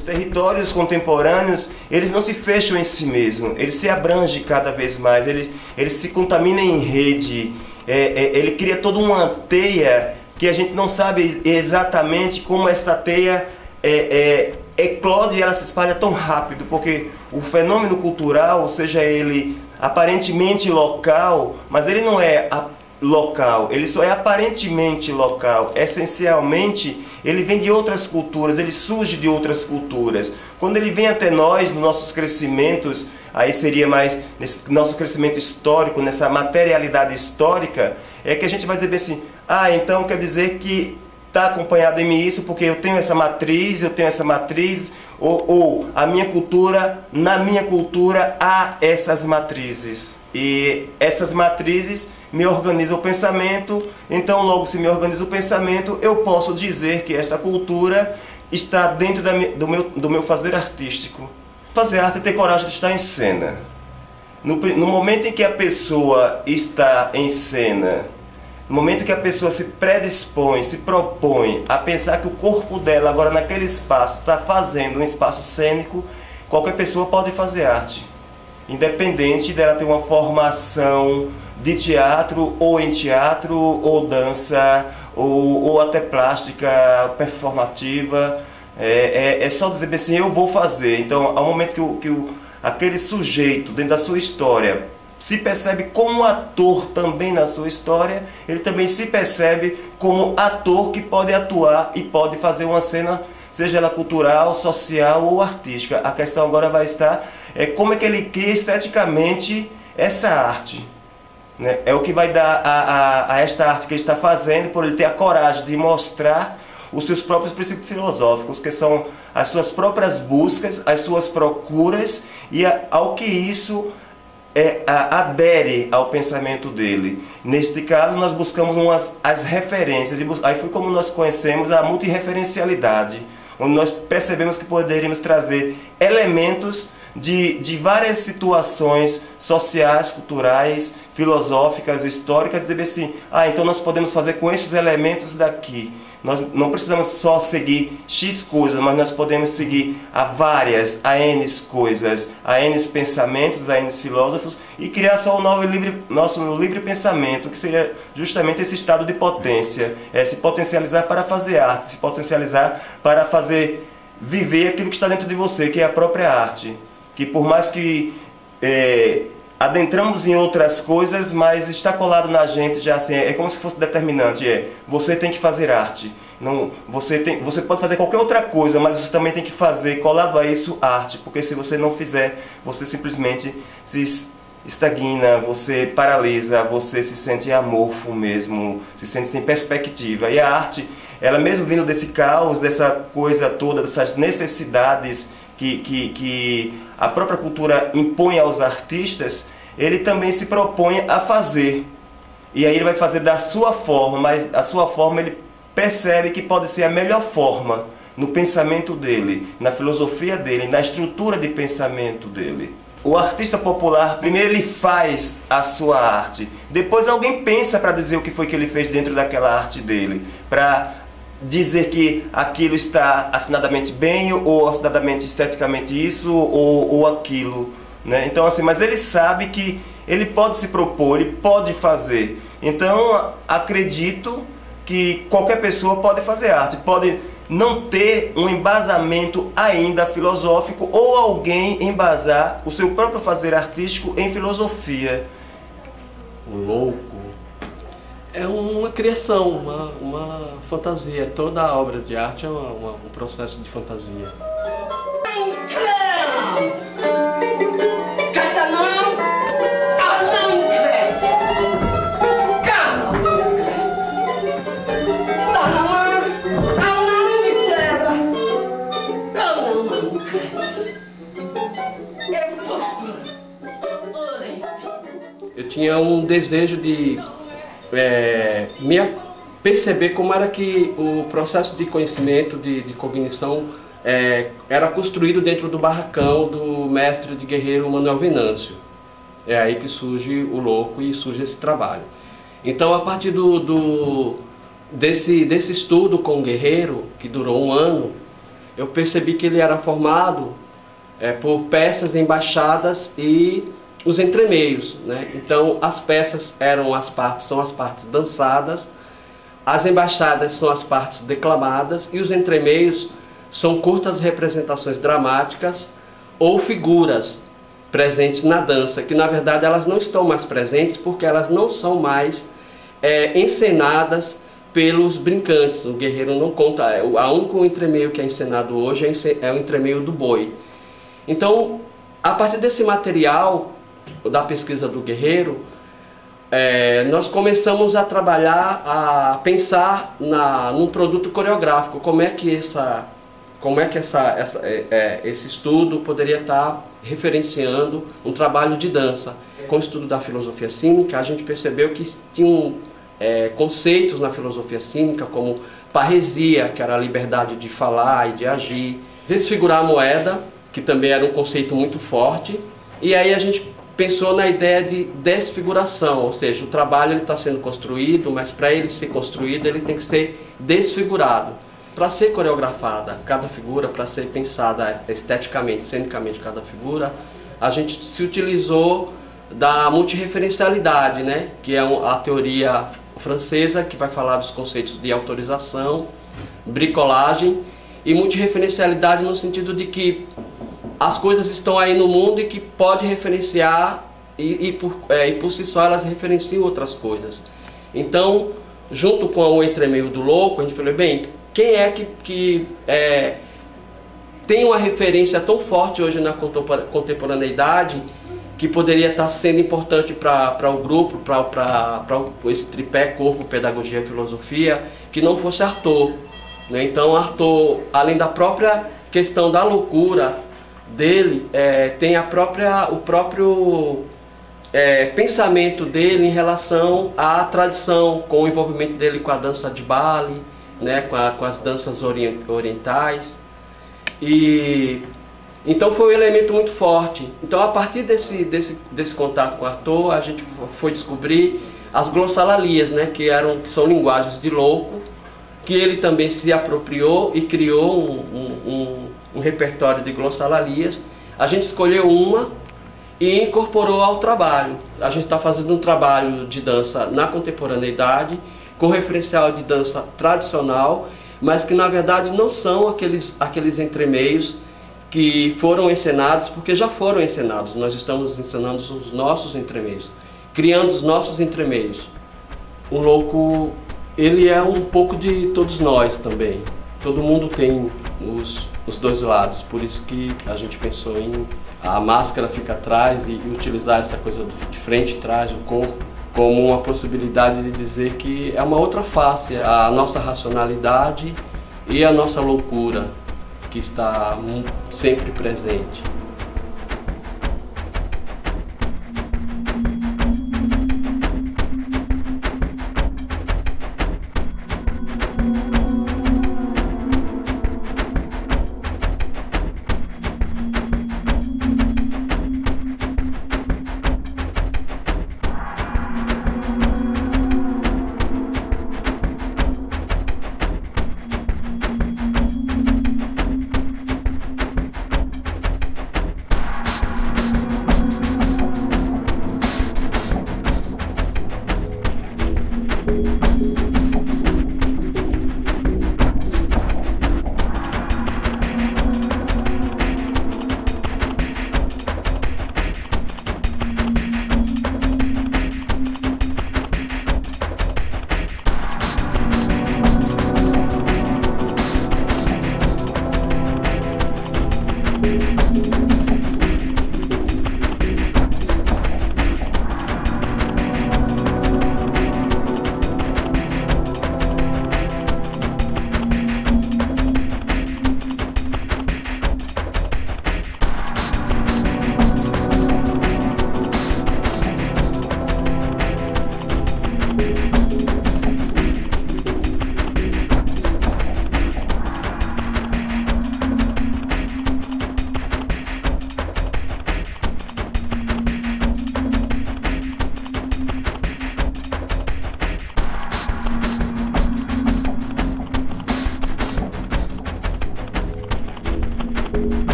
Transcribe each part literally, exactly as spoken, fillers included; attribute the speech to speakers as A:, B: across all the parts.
A: os territórios contemporâneos, eles não se fecham em si mesmos, eles se abrangem cada vez mais, ele, ele se contamina em rede, é, é, ele cria toda uma teia que a gente não sabe exatamente como essa teia é, é, eclode e ela se espalha tão rápido, porque o fenômeno cultural, seja ele aparentemente local, mas ele não é local, ele só é aparentemente local, essencialmente ele vem de outras culturas, ele surge de outras culturas. Quando ele vem até nós, nos nossos crescimentos, aí seria mais nesse nosso crescimento histórico, nessa materialidade histórica, é que a gente vai dizer assim, ah, então quer dizer que está acompanhado em mim isso porque eu tenho essa matriz, eu tenho essa matriz, ou, ou a minha cultura, na minha cultura há essas matrizes. E essas matrizes me organizam o pensamento, então logo se me organiza o pensamento, eu posso dizer que essa cultura está dentro da, do, meu, do meu fazer artístico. Fazer arte é ter coragem de estar em cena. No, no momento em que a pessoa está em cena, no momento que a pessoa se predispõe, se propõe a pensar que o corpo dela agora naquele espaço está fazendo um espaço cênico, qualquer pessoa pode fazer arte. Independente dela ter uma formação de teatro, ou em teatro, ou dança, ou, ou até plástica, performativa. É, é, é só dizer assim, eu vou fazer. Então, ao momento que, o, que o, aquele sujeito, dentro da sua história, se percebe como ator também na sua história, ele também se percebe como ator que pode atuar e pode fazer uma cena, seja ela cultural, social ou artística. A questão agora vai estar é como é que ele cria esteticamente essa arte. Né? É o que vai dar a, a, a esta arte que ele está fazendo, por ele ter a coragem de mostrar os seus próprios princípios filosóficos, que são as suas próprias buscas, as suas procuras e a, ao que isso é, a, adere ao pensamento dele. Neste caso, nós buscamos umas, as referências, e aí foi como nós conhecemos a multireferencialidade, onde nós percebemos que poderíamos trazer elementos de, de várias situações sociais, culturais, filosóficas, históricas, dizer assim, ah, então nós podemos fazer com esses elementos daqui. Nós não precisamos só seguir X coisas, mas nós podemos seguir a várias, a N coisas, a N pensamentos, a N filósofos e criar só o novo livre, nosso livre pensamento, que seria justamente esse estado de potência, é se potencializar para fazer arte, se potencializar para fazer viver aquilo que está dentro de você, que é a própria arte. Que por mais que é, adentramos em outras coisas, mas está colado na gente já assim, é como se fosse determinante, é, você tem que fazer arte. Não, você, tem, você pode fazer qualquer outra coisa, mas você também tem que fazer, colado a isso, arte, porque se você não fizer, você simplesmente se estagna, você paralisa, você se sente amorfo mesmo, se sente sem perspectiva. E a arte, ela mesmo vindo desse caos, dessa coisa toda, dessas necessidades que, que, que a própria cultura impõe aos artistas, ele também se propõe a fazer. E aí ele vai fazer da sua forma, mas a sua forma ele percebe que pode ser a melhor forma no pensamento dele, na filosofia dele, na estrutura de pensamento dele. O artista popular, primeiro ele faz a sua arte, depois alguém pensa para dizer o que foi que ele fez dentro daquela arte dele, para dizer que aquilo está assinadamente bem ou assinadamente esteticamente isso ou, ou aquilo, né? Então assim, mas ele sabe que ele pode se propor, ele pode fazer. Então acredito que qualquer pessoa pode fazer arte, pode não ter um embasamento ainda filosófico ou alguém embasar o seu próprio fazer artístico em filosofia.
B: O louco é uma criação, uma, uma fantasia. Toda a obra de arte é uma, uma, um processo de fantasia. Eu tinha um desejo de é, me perceber como era que o processo de conhecimento, de, de cognição, é, era construído dentro do barracão do mestre de guerreiro Manuel Venâncio. É aí que surge o louco e surge esse trabalho. Então, a partir do, do, desse, desse estudo com o guerreiro, que durou um ano, eu percebi que ele era formado é, por peças embaixadas e os entremeios, né? Então as peças eram as partes, são as partes dançadas, as embaixadas são as partes declamadas e os entremeios são curtas representações dramáticas ou figuras presentes na dança, que na verdade elas não estão mais presentes porque elas não são mais é, encenadas pelos brincantes. O guerreiro não conta, a único entremeio que é encenado hoje é o entremeio do boi. Então, a partir desse material da pesquisa do guerreiro, é, nós começamos a trabalhar, a pensar na, num produto coreográfico, como é que, essa, como é que essa, essa, é, é, esse estudo poderia estar referenciando um trabalho de dança. Com o estudo da filosofia cínica, a gente percebeu que tinham é, conceitos na filosofia cínica como parresia, que era a liberdade de falar e de agir, desfigurar a moeda, que também era um conceito muito forte, e aí a gente pensou na ideia de desfiguração, ou seja, o trabalho está sendo construído, mas para ele ser construído ele tem que ser desfigurado. Para ser coreografada cada figura, para ser pensada esteticamente, cenicamente cada figura, a gente se utilizou da multireferencialidade, né? Que é a teoria francesa que vai falar dos conceitos de autorização, bricolagem e multireferencialidade no sentido de que as coisas estão aí no mundo e que pode referenciar e, e, por, é, e por si só elas referenciam outras coisas. Então, junto com o entremeio do louco, a gente falou, bem, quem é que, que é, tem uma referência tão forte hoje na contemporaneidade que poderia estar sendo importante para o grupo, para esse tripé corpo, pedagogia e filosofia, que não fosse Artaud, né? Então Artaud, além da própria questão da loucura dele, é, tem a própria, o próprio é, pensamento dele em relação à tradição, com o envolvimento dele com a dança de Bali, né, com, a, com as danças orientais. E então foi um elemento muito forte. Então a partir desse, desse, desse contato com Artaud, a gente foi descobrir as glossalalias, né, que, eram, que são linguagens de louco, que ele também se apropriou e criou um, um, um, um repertório de glossalalias. A gente escolheu uma e incorporou ao trabalho. A gente está fazendo um trabalho de dança na contemporaneidade, com referencial de dança tradicional, mas que na verdade não são aqueles, aqueles entremeios que foram encenados, porque já foram encenados. Nós estamos encenando os nossos entremeios, criando os nossos entremeios. O louco, ele é um pouco de todos nós também. Todo mundo tem os, os dois lados, por isso que a gente pensou em a máscara fica atrás e, e utilizar essa coisa de frente e trás, o corpo, como uma possibilidade de dizer que é uma outra face, a nossa racionalidade e a nossa loucura, que está sempre presente.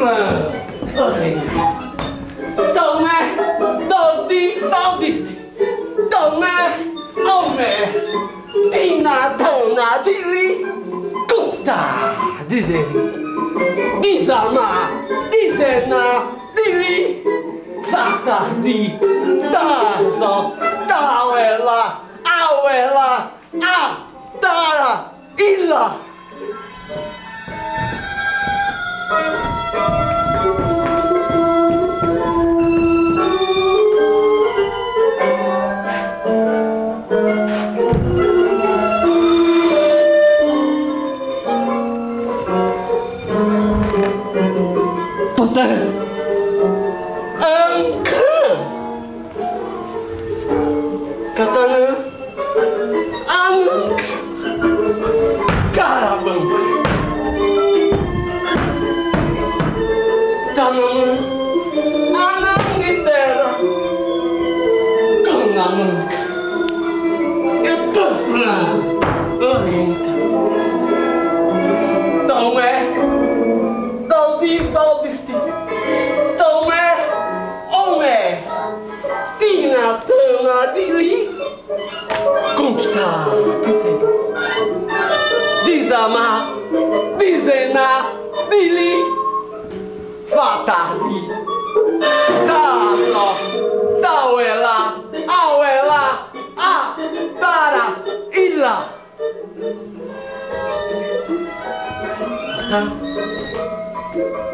B: plan. Tome, dodi, valdisti. Tome, ome. Tina, dona, dili. Consta, dizeris. Dizama, dizena, dili. Fatardi, dazo, dauela, auela, a, dara, illa. Katana, angkat, karabang, tanam, anam gitera, kanam, itu plan, lenta, tome, daldi faldisti, tome, ome, tina, tana, dili. Consta, dizeris. Dizama, dizena, dili. Fatardi. Dazo, dauela, auela, a, dara, illa. Tá?